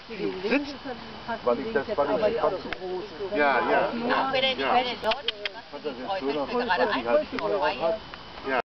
sitzt, weil ich das fand. Ja. Wenn er dort, was die Freude gerade einmal